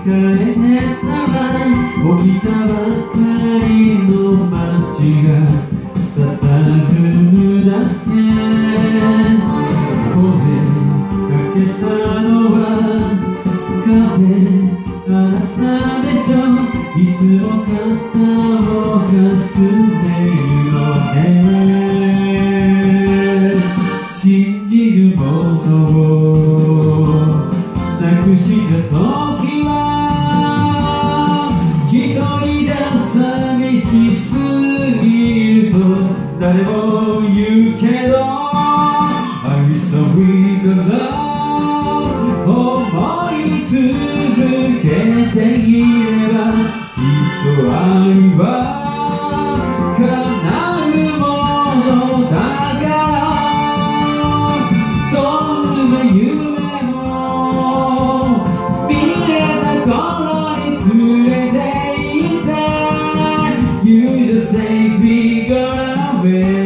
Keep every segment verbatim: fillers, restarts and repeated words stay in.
替えたら起きたばかりの街が佇むだけ。声かけたのは風あなたでしょ。いつも肩をかすめるのね。信じるものをなくした時は一人じゃ寂しすぎると誰も言うけど I'm sorry the love 思い続けていればきっと愛は叶うものだからどんな夢も見れた頃に連れて行って You just take me away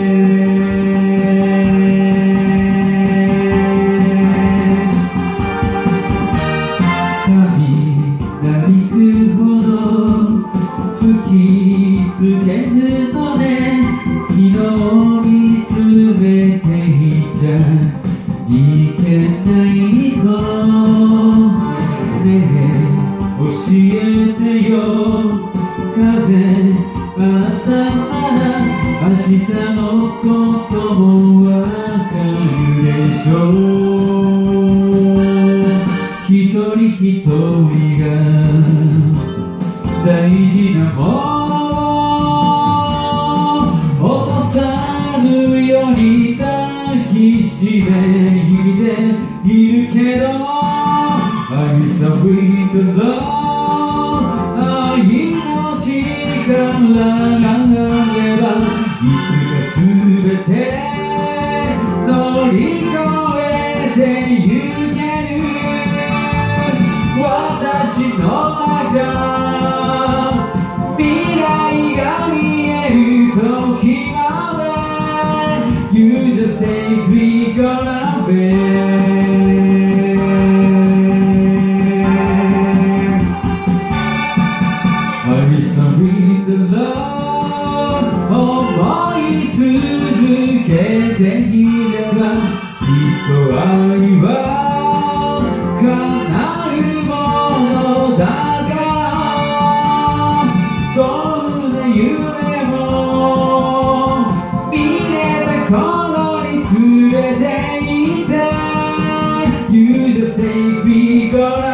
なびくほど吹きつけるのね。昨日見つめていちゃいけないとねえ教えてよ。風あなたなら明日のこともわかるでしょう。一人一人が大事なもの落とさぬように抱きしめているけど I'm sorry the love 愛の力があればいつか全て乗り越えてゆける。私の中未来が見える時まで You just take me away 愛されたら思い続けていればきっと愛は叶うものだからどんな夢も見れた頃に連れて行って You just take me away